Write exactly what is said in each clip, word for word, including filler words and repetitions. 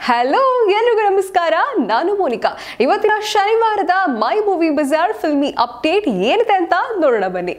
Hello ಎಲ್ಲರಿಗೂ ನಮಸ್ಕಾರ, ನಾನು ಮೋನಿಕಾ. ಇವತ್ತಿನ ಶನಿವಾರದ my movie bazaar filmy update ಏನಿದೆ ಅಂತ ನೋಡೋಣ ಬನ್ನಿ.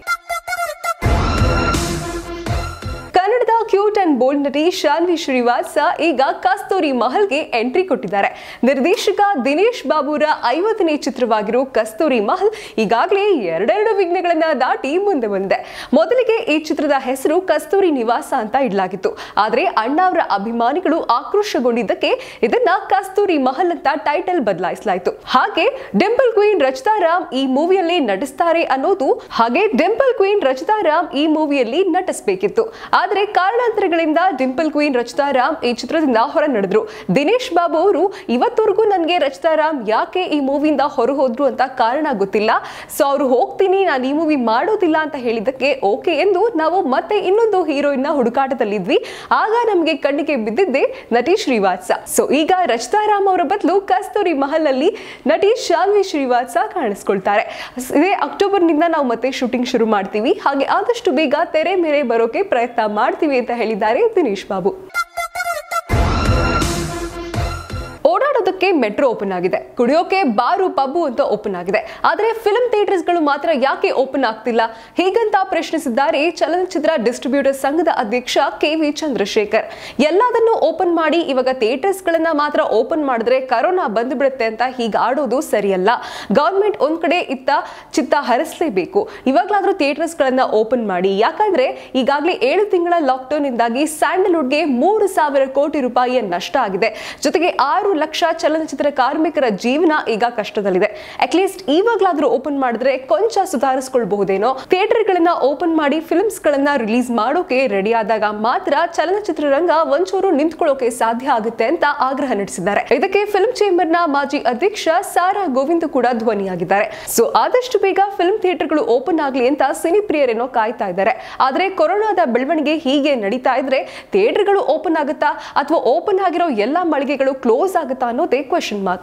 ಕನ್ನಡದ ಕ್ಯೂಟ್ ಅಂಡ್ ಬೋಲ್ಡ್ ನಟಿ ಶಾನ್ವಿ ಶ್ರೀವಾತ್ಸ ಈಗ ಕಸ್ತೂರಿ ಮಹಲ್ಗೆ ಎಂಟ್ರಿ ಕೊಟ್ಟಿದ್ದಾರೆ. ನಿರ್ದೇಶಕ ದಿನೇಶ್ ಬಾಬುರ ಐವತ್ತನೇ ಚಿತ್ರವಾಗಿರೋ ಕಸ್ತೂರಿ ಮಹಲ್ ಈಗಾಗಲೇ ಎರಡೆರಡು ವಿಘ್ನಗಳನ್ನ ದಾಟಿ ಮುಂದೆ ಬಂದಿದೆ. ಮೊದಲಿಗೆ ಈ ಚಿತ್ರದ ಹೆಸರು ಕಸ್ತೂರಿ ನಿವಾಸ ಅಂತ ಇಡಲಾಗಿತ್ತು. ಆದರೆ ಅಣ್ಣ ಅವರ ಅಭಿಮಾನಿಗಳು ಆಕ್ರೋಶಗೊಂಡಿದ್ದಕ್ಕೆ ಇದನ್ನ ಕಸ್ತೂರಿ ಮಹಲ್ ಅಂತ ಟೈಟಲ್ ಬದಲಾಯಿಸಲಾಯಿತು. ಹಾಗೆ ಡಿಂಪಲ್ ಕ್ವೀನ್ ರಚಿತಾ ರಾಮ್ ಈ ಮೂವಿಯಲ್ಲಿ ನಟಿಸ್ತಾರೆ ಅನ್ನೋದು ಹಾಗೆ ಡಿಂಪಲ್ ಕ್ವೀನ್ ರಚಿತಾ ರಾಮ್ ಈ ಮೂವಿಯಲ್ಲಿ ನಟಿಸಬೇಕಿತ್ತು. ಆದರೆ ಕಾರಣಾಂತರಗಳಿಂದ ಡಿಂಪಲ್ ಕ್ವೀನ್ ರಚಿತಾ ರಾಮ್ ಈ ಚಿತ್ರದಿಂದ ಹೊರ ನಡೆದ್ರು. ದಿನೇಶ್ ಬಾಬು ಅವರು ಇವತ್ತವರೆಗೂ ನನಗೆ ರಚಿತಾ ರಾಮ್ ಯಾಕೆ ಈ ಮೂವಿಯಿಂದ ಹೊರ ಹೋದ್ರು ಅಂತ ಕಾರಣ ಗೊತ್ತಿಲ್ಲ, ಸೊ ಅವರು ಹೋಗ್ತೀನಿ, ನಾನು ಈ ಮೂವಿ ಮಾಡೋದಿಲ್ಲ ಅಂತ ಹೇಳಿದ್ದಕ್ಕೆ ಓಕೆ ಎಂದು ನಾವು ಮತ್ತೆ ಇನ್ನೊಂದು ಹೀರೋಯಿನ್ ನ ಹುಡುಕಾಟದಲ್ಲಿದ್ವಿ. ಆಗ ನಮಗೆ ಕಣ್ಣಿಗೆ ಬಿದ್ದಿದ್ದೆ ನಟಿ ಶ್ರೀವಾತ್ಸ. ಸೊ ಈಗ ರಚಿತಾ ರಾಮ್ ಅವರ ಬದಲು ಕಸ್ತೂರಿ ಮಹಲ್ ಅಲ್ಲಿ ನಟಿ ಶಾನ್ವಿ ಶ್ರೀವಾತ್ಸ ಕಾಣಿಸ್ಕೊಳ್ತಾರೆ. ಇದೇ ಅಕ್ಟೋಬರ್ ನಿಂದ ನಾವು ಮತ್ತೆ ಶೂಟಿಂಗ್ ಶುರು ಮಾಡ್ತೀವಿ, ಹಾಗೆ ಆದಷ್ಟು ಬೇಗ ತೆರೆ ಮೇಲೆ ಬರೋಕೆ ಪ್ರಯತ್ನ ಮಾಡ್ತೀವಿ ಅಂತ ಹೇಳಿದ್ದಾರೆ ದಿನೇಶ್ ಬಾಬು. ಓಡಾಡೋದಕ್ಕೆ ಮೆಟ್ರೋ ಓಪನ್ ಆಗಿದೆ, ಕುಡಿಯೋಕೆ ಬಾರು ಪಬ್ಬು ಅಂತ ಓಪನ್ ಆಗಿದೆ. ಆದರೆ ಫಿಲ್ಮ್ ಥಿಯೇಟರ್ಸ್ ಗಳು ಮಾತ್ರ ಯಾಕೆ ಓಪನ್ ಆಗ್ತಿಲ್ಲ ಹೀಗಂತ ಪ್ರಶ್ನಿಸಿದ್ದಾರೆ ಚಲನಚಿತ್ರ ಡಿಸ್ಟ್ರಿಬ್ಯೂಟರ್ ಸಂಘದ ಅಧ್ಯಕ್ಷ ಕೆ ವಿ ಚಂದ್ರಶೇಖರ್. ಎಲ್ಲದನ್ನು ಓಪನ್ ಮಾಡಿ ಇವಾಗ ಥಿಯೇಟರ್ಸ್ ಗಳನ್ನ ಮಾತ್ರ ಓಪನ್ ಮಾಡಿದ್ರೆ ಕರೋನಾ ಬಂದ್ಬಿಡುತ್ತೆ ಅಂತ ಹೀಗೆ ಆಡೋದು ಸರಿಯಲ್ಲ. ಗವರ್ಮೆಂಟ್ ಒಂದ್ ಕಡೆ ಇತ್ತ ಚಿತ್ತ ಹರಿಸಲೇಬೇಕು. ಇವಾಗ್ಲಾದ್ರೂ ಥಿಯೇಟರ್ಸ್ ಗಳನ್ನ ಓಪನ್ ಮಾಡಿ, ಯಾಕಂದ್ರೆ ಈಗಾಗಲೇ ಏಳು ತಿಂಗಳ ಲಾಕ್ಡೌನ್ ಇಂದಾಗಿ ಸ್ಯಾಂಡಲ್ವುಡ್ಗೆ ಮೂರು ಸಾವಿರ ಕೋಟಿ ರೂಪಾಯಿಯ ನಷ್ಟ ಆಗಿದೆ. ಜೊತೆಗೆ ಆರು ಲಕ್ಷ ಚಲನಚಿತ್ರ ಕಾರ್ಮಿಕರ ಜೀವನ ಈಗ ಕಷ್ಟದಲ್ಲಿದೆ. ಅಟ್ಲೀಸ್ಟ್ ಇವಾಗ್ಲಾದ್ರೂ ಓಪನ್ ಮಾಡಿದ್ರೆ ಕೊಂಚ ಸುಧಾರಿಸಿಕೊಳ್ಳಬಹುದೇನೋ. ಥಿಯೇಟರ್ ಗಳನ್ನ ಓಪನ್ ಮಾಡಿ ಫಿಲ್ಮ್ಸ್ ಗಳನ್ನ ರಿಲೀಸ್ ಮಾಡೋಕೆ ರೆಡಿ ಆದಾಗ ಮಾತ್ರ ಚಲನಚಿತ್ರ ರಂಗ ಒಂಚೂರು ನಿಂತ್ಕೊಳ್ಳೋಕೆ ಸಾಧ್ಯ ಆಗುತ್ತೆ ಅಂತ ಆಗ್ರಹ ನಡೆಸಿದ್ದಾರೆ. ಇದಕ್ಕೆ ಫಿಲ್ಮ್ ಚೇಂಬರ್ ನ ಮಾಜಿ ಅಧ್ಯಕ್ಷ ಸಾರಾ ಗೋವಿಂದ್ ಕೂಡ ಧ್ವನಿಯಾಗಿದ್ದಾರೆ. ಸೊ ಆದಷ್ಟು ಬೇಗ ಫಿಲ್ಮ್ ಥಿಯೇಟರ್ ಗಳು ಓಪನ್ ಆಗ್ಲಿ ಅಂತ ಸಿನಿ ಪ್ರಿಯರೇನೋ ಕಾಯ್ತಾ ಇದ್ದಾರೆ. ಆದ್ರೆ ಕೊರೋನಾದ ಬೆಳವಣಿಗೆ ಹೀಗೆ ನಡೀತಾ ಇದ್ರೆ ಥಿಯೇಟರ್ ಗಳು ಓಪನ್ ಆಗುತ್ತಾ ಅಥವಾ ಓಪನ್ ಆಗಿರೋ ಎಲ್ಲಾ ಮಳಿಗೆಗಳು ಕ್ಲೋಸ್ ಆಗುತ್ತಾ ಅನ್ನೋದೇ question mark.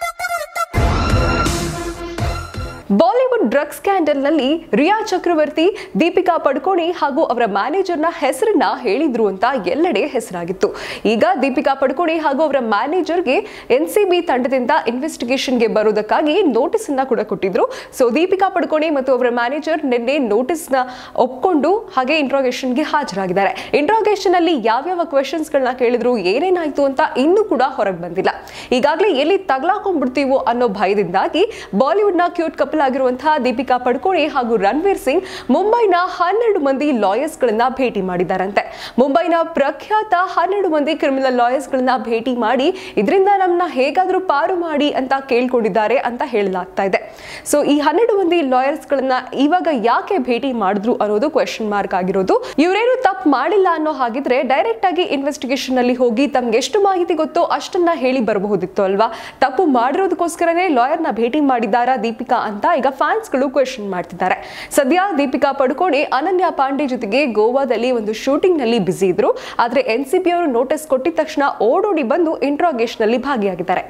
Bollywood drug scandal ನಲ್ಲಿ ರಿಯಾ ಚಕ್ರವರ್ತಿ, ದೀಪಿಕಾ ಪಡುಕೋಣೆ ಹಾಗೂ ಅವರ ಮ್ಯಾನೇಜರ್ನ ಹೆಸರನ್ನ ಹೇಳಿದ್ರು ಅಂತ ಎಲ್ಲೆಡೆ ಹೆಸರಾಗಿತ್ತು. ಈಗ ದೀಪಿಕಾ ಪಡುಕೋಣೆ ಹಾಗೂ ಅವರ ಮ್ಯಾನೇಜರ್ಗೆ ಎನ್ಸಿಬಿ ತಂಡದಿಂದ ಇನ್ವೆಸ್ಟಿಗೇಷನ್ಗೆ ಬರೋದಕ್ಕಾಗಿ ನೋಟಿಸ್ ಅನ್ನ ಕೂಡ ಕೊಟ್ಟಿದ್ರು. ಸೊ ದೀಪಿಕಾ ಪಡುಕೋಣೆ ಮತ್ತು ಅವರ ಮ್ಯಾನೇಜರ್ ನಿನ್ನೆ ನೋಟಿಸ್ ನ ಒಪ್ಕೊಂಡು ಹಾಗೆ ಇಂಟ್ರಾಗೇಷನ್ಗೆ ಹಾಜರಾಗಿದ್ದಾರೆ. ಇಂಟ್ರಾಗೇಷನ್ ಅಲ್ಲಿ ಯಾವ್ಯಾವ ಕ್ವೆಶನ್ಸ್ ಗಳನ್ನ ಕೇಳಿದ್ರು, ಏನೇನಾಯ್ತು ಅಂತ ಇನ್ನೂ ಕೂಡ ಹೊರಗೆ ಬಂದಿಲ್ಲ. ಈಗಾಗಲೇ ಎಲ್ಲಿ ತಗಲಾಕೊಂಡ್ಬಿಡ್ತೀವೋ ಅನ್ನೋ ಭಯದಿಂದಾಗಿ ಬಾಲಿವುಡ್ ನ ಕ್ಯೂಟ್ ಕಪಲ್ ಆಗಿರುವಂತಹ ದೀಪಿಕಾ ಪಡುಕೋಣೆ ಹಾಗೂ ರಣವೀರ್ ಸಿಂಗ್ ಮುಂಬೈನ ಹನ್ನೆರಡು ಮಂದಿ ಲಾಯರ್ಸ್ ಗಳನ್ನ ಭೇಟಿ ಮಾಡಿದ್ದಾರಂತೆ. ಮುಂಬೈನ ಪ್ರಖ್ಯಾತ ಹನ್ನೆರಡು ಮಂದಿ ಕ್ರಿಮಿನಲ್ ಲಾಯರ್ಸ್ ಗಳನ್ನ ಭೇಟಿ ಮಾಡಿ ಇದರಿಂದ ನಮ್ಮನ್ನ ಹೇಗಾದ್ರೂ ಪಾರು ಮಾಡಿ ಅಂತ ಕೇಳ್ಕೊಂಡಿದ್ದಾರೆ ಅಂತ ಹೇಳಲಾಗ್ತಾ ಇದೆ. ಸೊ ಈ ಹನ್ನೆರಡು ಮಂದಿ ಲಾಯರ್ಸ್ ಗಳನ್ನ ಇವಾಗ ಯಾಕೆ ಭೇಟಿ ಮಾಡಿದ್ರು ಅನ್ನೋದು ಕ್ವೆಶ್ಚನ್ ಮಾರ್ಕ್ ಆಗಿರೋದು. ಇವರೇನು ತಪ್ಪು ಮಾಡಿಲ್ಲ ಅನ್ನೋ ಹಾಗಿದ್ರೆ ಡೈರೆಕ್ಟ್ ಆಗಿ ಇನ್ವೆಸ್ಟಿಗೇಷನ್ ನಲ್ಲಿ ಹೋಗಿ ತಮ್ಗೆ ಎಷ್ಟು ಮಾಹಿತಿ ಗೊತ್ತೋ ಅಷ್ಟನ್ನ ಹೇಳಿ ಬರಬಹುದಿತ್ತು ಅಲ್ವಾ. ತಪ್ಪು ಮಾಡಿರೋದಕ್ಕೋಸ್ಕರನೇ ಲಾಯರ್ ನ ಭೇಟಿ ಮಾಡಿದ್ದಾರಾ ದೀಪಿಕಾ ಅಂತ ಈಗ ಫ್ಯಾನ್ಸ್ ಗಳು ಕ್ವೆಶ್ಚನ್ ಮಾಡ್ತಿದ್ದಾರೆ. ಸದ್ಯ ದೀಪಿಕಾ ಪಡುಕೋಣೆ ಅನನ್ಯ ಪಾಂಡೆ ಜೊತೆಗೆ ಗೋವಾದಲ್ಲಿ ಒಂದು ಶೂಟಿಂಗ್ ನಲ್ಲಿ ಬಿಸಿ ಇದ್ರು. ಆದ್ರೆ ಎನ್ಸಿಬಿ ಅವರು ನೋಟಿಸ್ ಕೊಟ್ಟಿದ ತಕ್ಷಣ ಓಡೋಡಿ ಬಂದು ಇಂಟ್ರಾಗೇಷನ್ ನಲ್ಲಿ ಭಾಗಿಯಾಗಿದ್ದಾರೆ.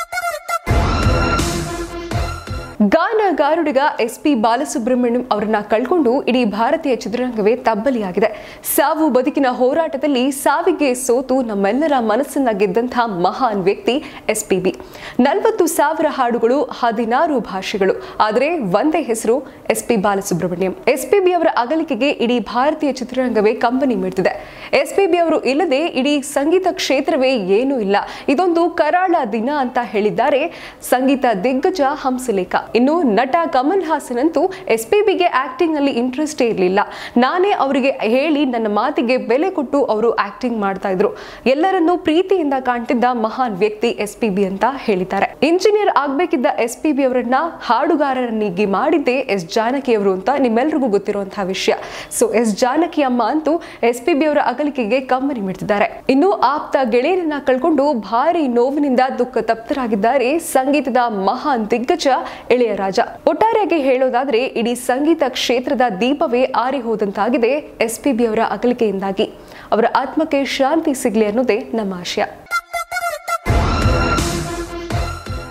ಗಾನಗಾರುಡಿಗ ಎಸ್ ಪಿ ಬಾಲಸುಬ್ರಹ್ಮಣ್ಯಂ ಅವರನ್ನ ಕಳ್ಕೊಂಡು ಇಡೀ ಭಾರತೀಯ ಚಿತ್ರರಂಗವೇ ತಬ್ಬಲಿಯಾಗಿದೆ. ಸಾವು ಬದುಕಿನ ಹೋರಾಟದಲ್ಲಿ ಸಾವಿಗೆ ಸೋತು ನಮ್ಮೆಲ್ಲರ ಮನಸ್ಸನ್ನ ಗೆದ್ದಂತಹ ಮಹಾನ್ ವ್ಯಕ್ತಿ ಎಸ್ ಪಿ ಬಿ. ನಲವತ್ತು ಸಾವಿರ ಹಾಡುಗಳು, ಹದಿನಾರು ಭಾಷೆಗಳು, ಆದರೆ ಒಂದೇ ಹೆಸರು S P Balasubrahmanyam. S P B ಅವರ ಅಗಲಿಕೆಗೆ ಇಡೀ ಭಾರತೀಯ ಚಿತ್ರರಂಗವೇ ಕಂಬನಿ ಮಿಡ್ತಿದೆ. ಎಸ್ ಪಿ ಬಿ ಅವರು ಇಲ್ಲದೆ ಇಡೀ ಸಂಗೀತ ಕ್ಷೇತ್ರವೇ ಏನೂ ಇಲ್ಲ. ಇದೊಂದು ಕರಾಳ ದಿನ ಅಂತ ಹೇಳಿದ್ದಾರೆ ಸಂಗೀತ ದಿಗ್ಗಜ ಹಂಸಲೇಖ. ಇನ್ನು ನಟ ಕಮಲ್ ಹಾಸನ್ ಅಂತೂ ಎಸ್ ಪಿ ಬಿಗೆ ಆಕ್ಟಿಂಗ್ ನಲ್ಲಿ ಇಂಟ್ರೆಸ್ಟ್ ಇರಲಿಲ್ಲ. ನಾನೇ ಅವರಿಗೆ ಹೇಳಿ ನನ್ನ ಮಾತಿಗೆ ಬೆಲೆ ಕೊಟ್ಟು ಅವರು ಆಕ್ಟಿಂಗ್ ಮಾಡ್ತಾ ಇದ್ರು. ಎಲ್ಲರನ್ನೂ ಪ್ರೀತಿಯಿಂದ ಕಾಣ್ತಿದ್ದ ಮಹಾನ್ ವ್ಯಕ್ತಿ ಎಸ್ ಪಿ ಬಿ ಅಂತ ಹೇಳಿದ್ದಾರೆ. ಇಂಜಿನಿಯರ್ ಆಗ್ಬೇಕಿದ್ದ ಎಸ್ ಪಿ ಬಿ ಅವರನ್ನ ಹಾಡುಗಾರರನ್ನಾಗಿ ಮಾಡಿದ್ದೇ ಎಸ್ ಜಾನಕಿ ಅವರು ಅಂತ ನಿಮ್ಮೆಲ್ರಿಗೂ ಗೊತ್ತಿರುವಂತಹ ವಿಷಯ. ಸೊ ಎಸ್ ಜಾನಕಿ ಅಮ್ಮ ಅಂತೂ ಎಸ್ ಪಿ ಬಿ ಅವರ ಅಗಲಿಕೆಗೆ ಕಂಬನಿ ಮಿಡ್ತಿದ್ದಾರೆ. ಇನ್ನು ಆಪ್ತ ಗೆಳೆಯರನ್ನ ಕಳ್ಕೊಂಡು ಭಾರಿ ನೋವಿನಿಂದ ದುಃಖ ತಪ್ತರಾಗಿದ್ದಾರೆ ಸಂಗೀತದ ಮಹಾನ್ ದಿಗ್ಗಜ ಇಳೆಯರಾಜ. ಒಟ್ಟಾರೆಯಾಗಿ ಹೇಳೋದಾದ್ರೆ ಇಡೀ ಸಂಗೀತ ಕ್ಷೇತ್ರದ ದೀಪವೇ ಆರಿ ಹೋದಂತಾಗಿದೆ ಎಸ್ ಪಿ ಬಿ ಅವರ ಅಗಲಿಕೆಯಿಂದಾಗಿ. ಅವರ ಆತ್ಮಕ್ಕೆ ಶಾಂತಿ ಸಿಗಲಿ ಅನ್ನೋದೇ ನಮ್ಮ ಆಶಯ.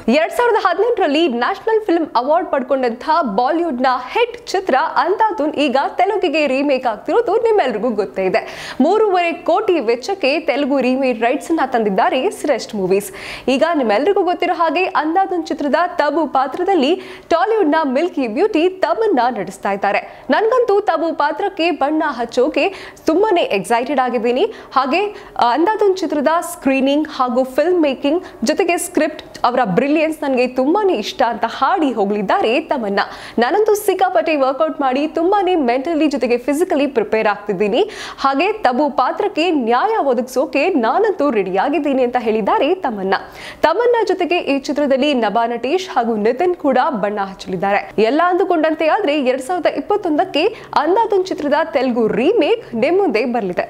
ಎರಡ್ ಸಾವಿರದ ಹದಿನೆಂಟರಲ್ಲಿ ನ್ಯಾಷನಲ್ ಫಿಲ್ಮ್ ಅವಾರ್ಡ್ ಪಡ್ಕೊಂಡಂತಹ ಬಾಲಿವುಡ್ ನ ಹಿಟ್ ಚಿತ್ರ ಅಂಧಾಧುನ್ ಈಗ ತೆಲುಗಿಗೆ ರೀಮೇಕ್ ಆಗ್ತಿರೋದು ನಿಮ್ಮೆಲ್ರಿಗೂ ಗೊತ್ತೇ ಇದೆ. ಮೂರುವರೆ ಕೋಟಿ ವೆಚ್ಚಕ್ಕೆ ತೆಲುಗು ರೀಮೇಕ್ ರೈಟ್ಸ್ ಅನ್ನ ತಂದಿದ್ದಾರೆ ಶ್ರೇಷ್ಠ ಮೂವೀಸ್. ಈಗ ನಿಮ್ಮೆಲ್ರಿಗೂ ಗೊತ್ತಿರೋ ಹಾಗೆ ಅಂಧಾಧುನ್ ಚಿತ್ರದ ತಬು ಪಾತ್ರದಲ್ಲಿ ಟಾಲಿವುಡ್ ನ ಮಿಲ್ಕಿ ಬ್ಯೂಟಿ ತಮನ್ನಾ ನಟಿಸ್ತಾ ಇದ್ದಾರೆ. ನನ್ಗಂತೂ ತಬು ಪಾತ್ರಕ್ಕೆ ಬಣ್ಣ ಹಚ್ಚೋಕೆ ತುಂಬಾನೇ ಎಕ್ಸೈಟೆಡ್ ಆಗಿದ್ದೀನಿ. ಹಾಗೆ ಅಂಧಾಧುನ್ ಚಿತ್ರದ ಸ್ಕ್ರೀನಿಂಗ್ ಹಾಗೂ ಫಿಲ್ಮ್ ಮೇಕಿಂಗ್ ಜೊತೆಗೆ ಸ್ಕ್ರಿಪ್ಟ್ ಅವರ ಬ್ರಿಲಿಯನ್ಸ್ ನನಗೆ ತುಂಬಾನೇ ಇಷ್ಟ ಅಂತ ಹಾಡಿ ಹೋಗಲಿದ್ದಾರೆ ತಮನ್ನಾ. ನಾನಂತೂ ಸಿಕ್ಕಾಪಟ್ಟೆ ವರ್ಕೌಟ್ ಮಾಡಿ ತುಂಬಾನೇ ಮೆಂಟಲಿ ಜೊತೆಗೆ ಫಿಸಿಕಲಿ ಪ್ರಿಪೇರ್ ಆಗ್ತಿದ್ದೀನಿ. ಹಾಗೆ ತಬು ಪಾತ್ರಕ್ಕೆ ನ್ಯಾಯ ಒದಗಿಸೋಕೆ ನಾನಂತೂ ರೆಡಿ ಆಗಿದ್ದೀನಿ ಅಂತ ಹೇಳಿದ್ದಾರೆ ತಮನ್ನಾ. ತಮನ್ನಾ ಜೊತೆಗೆ ಈ ಚಿತ್ರದಲ್ಲಿ ನಭಾ ನಟೇಶ್ ಹಾಗೂ ನಿತಿನ್ ಕೂಡ ಬಣ್ಣ ಹಚ್ಚಲಿದ್ದಾರೆ. ಎಲ್ಲ ಅಂದುಕೊಂಡಂತೆ ಆದ್ರೆ ಎರಡ್ ಸಾವಿರದ ಇಪ್ಪತ್ತೊಂದಕ್ಕೆ ಅಂಧಾಧುನ್ ಚಿತ್ರದ ತೆಲುಗು ರೀಮೇಕ್ ನಿಮ್ಮ ಮುಂದೆ ಬರಲಿದೆ.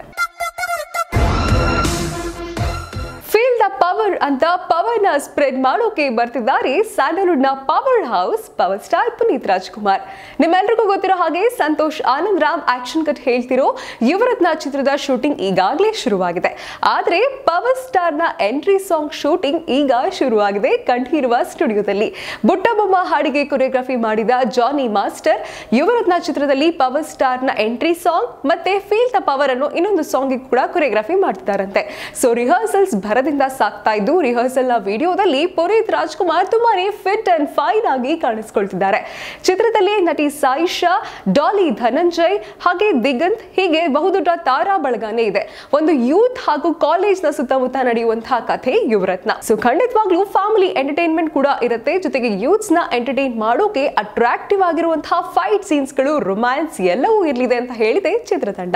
ಫೀಲ್ ದ ಪವರ್ ಅಂತ ಪವರ್ ನ ಸ್ಪ್ರೆಡ್ ಮಾಡೋಕೆ ಬರ್ತಿದ್ದಾರೆ ಸ್ಯಾಂಡಲ್ವುಡ್ ನ power house power star Puneeth Rajkumar. ನಿಮ್ಮೆಲ್ರಿಗೂ ಗೊತ್ತಿರೋ ಹಾಗೆ ಸಂತೋಷ್ ಆನಂದ್ ರಾಮ್ ಆಕ್ಷನ್ ಕಟ್ ಹೇಳ್ತಿರೋ ಯುವರತ್ನ ಚಿತ್ರದ ಶೂಟಿಂಗ್ ಈಗಾಗಲೇ ಶುರುವಾಗಿದೆ. ಆದ್ರೆ ಪವರ್ ಸ್ಟಾರ್ ನ ಎಂಟ್ರಿ ಸಾಂಗ್ ಶೂಟಿಂಗ್ ಈಗ ಶುರುವಾಗಿದೆ ಕಂಠೀರುವ ಸ್ಟುಡಿಯೋದಲ್ಲಿ. ಬುಟ್ಟಬೊಮ್ಮ ಹಾಡಿಗೆ ಕೊರಿಯೋಗ್ರಫಿ ಮಾಡಿದ ಜಾನಿ ಮಾಸ್ಟರ್ ಯುವರತ್ನ ಚಿತ್ರದಲ್ಲಿ ಪವರ್ ಸ್ಟಾರ್ ನ ಎಂಟ್ರಿ ಸಾಂಗ್ ಮತ್ತೆ ಫೀಲ್ ದ ಪವರ್ ಅನ್ನೋ ಇನ್ನೊಂದು ಸಾಂಗ್ ಕೂಡ ಕೊರಿಯೋಗ್ರಫಿ ಮಾಡ್ತಿದ್ದಾರಂತೆ. ಸೊ ರಿಹರ್ಸಲ್ಸ್ ಭರದಿಂದ ಸಾಕ್ತಾ ಇದ್ದು ರಿಹರ್ಸಲ್ ನ ವಿಡಿಯೋದಲ್ಲಿ ಪುನೀತ್ ರಾಜ್ಕುಮಾರ್ ತುಂಬಾನೇ ಫಿಟ್ ಅಂಡ್ ಫೈನ್ ಆಗಿ ಕಾಣಿಸ್ಕೊಳ್ತಿದ್ದಾರೆ. ಚಿತ್ರದಲ್ಲಿ ನಟಿ ಸಾಯಿಷಾ, ಡಾಲಿ ಧನಂಜಯ್ ಹಾಗೆ ದಿಗಂತ್ ಹೀಗೆ ಬಹುದೊಡ್ಡ ತಾರಾ ಬಳಗನೇ ಇದೆ. ಒಂದು ಯೂತ್ ಹಾಗೂ ಕಾಲೇಜ್ ನ ಸುತ್ತಮುತ್ತ ನಡೆಯುವಂತಹ ಕಥೆ ಯುವರತ್ನ. ಸೊ ಖಂಡಿತವಾಗ್ಲೂ ಫ್ಯಾಮಿಲಿ ಎಂಟರ್ಟೈನ್ಮೆಂಟ್ ಕೂಡ ಇರುತ್ತೆ. ಜೊತೆಗೆ ಯೂತ್ಸ್ ನ ಎಂಟರ್ಟೈನ್ ಮಾಡೋಕೆ ಅಟ್ರಾಕ್ಟಿವ್ ಆಗಿರುವಂತಹ ಫೈಟ್ ಸೀನ್ಸ್ ಗಳು, ರೊಮ್ಯಾನ್ಸ್ ಎಲ್ಲವೂ ಇರಲಿದೆ ಅಂತ ಹೇಳಿದೆ ಚಿತ್ರತಂಡ.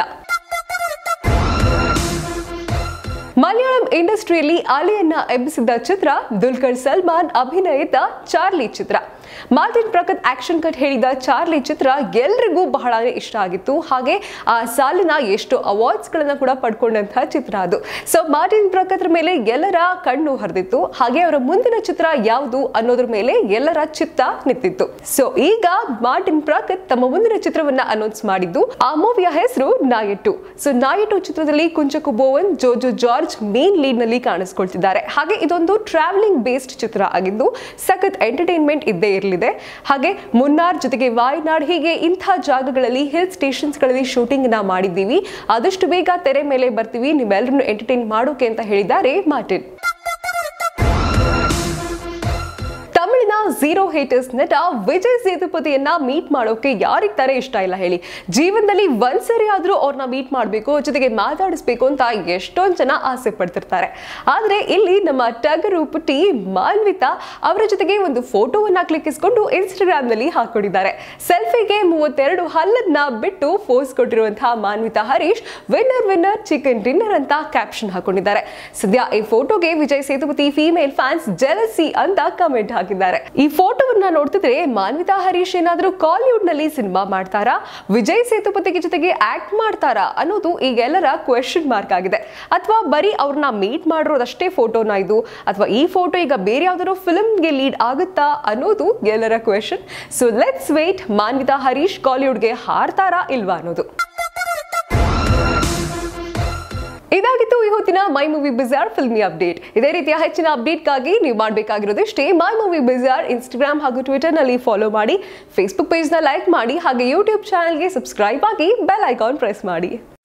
ಮಲಯಾಳಂ ಇಂಡಸ್ಟ್ರಿಯಲ್ಲಿ ಅಲೆಯನ್ನ ಎಬ್ಬಿಸಿದ ಚಿತ್ರ ದುಲ್ಕರ್ ಸಲ್ಮಾನ್ ಅಭಿನಯಿತ ಚಾರ್ಲಿ ಚಿತ್ರ. ಮಾರ್ಟಿನ್ ಪ್ರಕತ್ ಆಕ್ಷನ್ ಕಟ್ ಹೇಳಿದ ಚಾರ್ಲಿ ಚಿತ್ರ ಎಲ್ರಿಗೂ ಬಹಳನೇ ಇಷ್ಟ ಆಗಿತ್ತು. ಹಾಗೆ ಆ ಸಾಲಿನ ಎಷ್ಟು ಅವಾರ್ಡ್ಸ್ ಗಳನ್ನ ಕೂಡ ಪಡ್ಕೊಂಡಂತಹ ಚಿತ್ರ ಅದು. ಸೊ ಮಾರ್ಟಿನ್ ಪ್ರಕತ್ ಮೇಲೆ ಎಲ್ಲರ ಕಣ್ಣು ಹರಿದಿತ್ತು. ಹಾಗೆ ಅವರ ಮುಂದಿನ ಚಿತ್ರ ಯಾವುದು ಅನ್ನೋದ್ರ ಮೇಲೆ ಎಲ್ಲರ ಚಿತ್ತ ನಿಂತಿತ್ತು. ಸೊ ಈಗ ಮಾರ್ಟಿನ್ ಪ್ರಕತ್ ತಮ್ಮ ಮುಂದಿನ ಚಿತ್ರವನ್ನ ಅನೌನ್ಸ್ ಮಾಡಿದ್ದು. ಆ ಮೂವಿಯ ಹೆಸರು ನಾಯಟ್ಟು. ಸೊ ನಾಯಟ್ಟು ಚಿತ್ರದಲ್ಲಿ ಕುಂಚಕು ಬೋವನ್, ಜೋಜೋ ಜಾರ್ಜ್ ಮೇನ್ ಲೀಡ್ ನಲ್ಲಿ ಕಾಣಿಸ್ಕೊಳ್ತಿದ್ದಾರೆ. ಹಾಗೆ ಇದೊಂದು ಟ್ರಾವೆಲಿಂಗ್ ಬೇಸ್ಡ್ ಚಿತ್ರ ಆಗಿದ್ದು ಸಖತ್ ಎಂಟರ್ಟೈನ್ಮೆಂಟ್ ಇದ್ದೇ ಇರಲಿದೆ. ಹಾಗೆ ಮುನ್ನಾರ್ ಜೊತೆಗೆ ವಾಯ್ನಾಡ್ ಹೀಗೆ ಇಂಥ ಜಾಗಗಳಲ್ಲಿ ಹಿಲ್ ಸ್ಟೇಷನ್ಸ್ ಗಳಲ್ಲಿ ಶೂಟಿಂಗ್ ನ ಮಾಡಿದ್ದೀವಿ. ಆದಷ್ಟು ಬೇಗ ತೆರೆ ಮೇಲೆ ಬರ್ತೀವಿ ನಿಮ್ಮೆಲ್ಲರನ್ನು ಎಂಟರ್ಟೈನ್ ಮಾಡೋಕೆ ಅಂತ ಹೇಳಿದ್ದಾರೆ ಮಾರ್ಟಿನ್. ತಮಿಳಿನ ಝೀರೋ ಹೇಟರ್ಸ್ ನಟ ವಿಜಯ್ ಸೇತುಪತಿಯನ್ನ ಮೀಟ್ ಮಾಡೋಕೆ ಯಾರಿಗ್ ತಾರೆ ಇಷ್ಟ ಇಲ್ಲ ಹೇಳಿ. ಜೀವನದಲ್ಲಿ ಒಂದ್ಸರಿ ಆದ್ರೂ ಅವ್ರನ್ನ ಮೀಟ್ ಮಾಡಬೇಕು, ಜೊತೆಗೆ ಮಾತಾಡಿಸ್ಬೇಕು ಅಂತ ಎಷ್ಟೊಂದ್ ಜನ ಆಸೆ ಪಡ್ತಿರ್ತಾರೆ. ಆದ್ರೆ ಇಲ್ಲಿ ನಮ್ಮ ಟಗರು ಪುಟ್ಟಿ ಮಾನ್ವಿತಾ ಅವರ ಜೊತೆಗೆ ಒಂದು ಫೋಟೋವನ್ನ ಕ್ಲಿಕ್ಕಿಸಿಕೊಂಡು ಇನ್ಸ್ಟಾಗ್ರಾಮ್ ನಲ್ಲಿ ಹಾಕೊಂಡಿದ್ದಾರೆ. ಸೆಲ್ಫಿಗೆ ಮೂವತ್ತೆರಡು ಹಲ್ಲನ್ನ ಬಿಟ್ಟು ಫೋಸ್ ಕೊಟ್ಟಿರುವಂತಹ Manvitha Harish winner winner chicken dinner ಅಂತ ಕ್ಯಾಪ್ಷನ್ ಹಾಕೊಂಡಿದ್ದಾರೆ. ಸದ್ಯ ಈ ಫೋಟೋಗೆ Vijay Sethupathi female fans jealousy ಅಂತ ಕಮೆಂಟ್ ಹಾಕಿದ್ದಾರೆ. ಈ ಫೋಟೋವನ್ನ ನೋಡ್ತಿದ್ರೆ ಮಾನ್ವಿತಾ ಹರೀಶ್ ಏನಾದ್ರೂ ಕಾಲಿವುಡ್ ನಲ್ಲಿ ಸಿನಿಮಾ ಮಾಡ್ತಾರಾ, ವಿಜಯ್ ಸೇತುಪತಿ ಜೊತೆಗೆ ಆಕ್ಟ್ ಮಾಡ್ತಾರಾ ಅನ್ನೋದು ಈಗ ಎಲ್ಲರ ಕ್ವೆಶ್ಚನ್ ಮಾರ್ಕ್ ಆಗಿದೆ. ಅಥವಾ ಬರೀ ಅವ್ರನ್ನ ಮೀಟ್ ಮಾಡಿರೋದಷ್ಟೇ ಫೋಟೋನ ಇದು, ಅಥವಾ ಈ ಫೋಟೋ ಈಗ ಬೇರೆ ಯಾವ್ದಾದ್ರು ಫಿಲ್ಮ್ಗೆ ಲೀಡ್ ಆಗುತ್ತಾ ಅನ್ನೋದು ಎಲ್ಲರ question. So let's wait, Manvitha Harish ಕಾಲಿವುಡ್ಗೆ ಹಾರ್ತಾರಾ ಇಲ್ವಾ ಅನ್ನೋದು. ಇದಾಗಿತ್ತು ಈ ಹೊತ್ತಿನ my movie bazaar filmy update. ಇದೇ ರೀತಿಯ ಹೆಚ್ಚಿನ ಅಪ್ಡೇಟ್ಗಾಗಿ ನೀವು ಮಾಡಬೇಕಾಗಿರೋದಷ್ಟೇ ಮೈ ಮೂವಿ ಬಿಜಾರ್ ಇನ್ಸ್ಟಾಗ್ರಾಮ್ ಹಾಗೂ ಟ್ವಿಟರ್ ನಲ್ಲಿ ಫಾಲೋ ಮಾಡಿ, ಫೇಸ್ಬುಕ್ ಪೇಜ್ ನ ಲೈಕ್ ಮಾಡಿ, ಹಾಗೆ ಯೂಟ್ಯೂಬ್ ಚಾನೆಲ್ಗೆ ಸಬ್ಸ್ಕ್ರೈಬ್ ಆಗಿ ಬೆಲ್ ಐಕಾನ್ ಪ್ರೆಸ್ ಮಾಡಿ.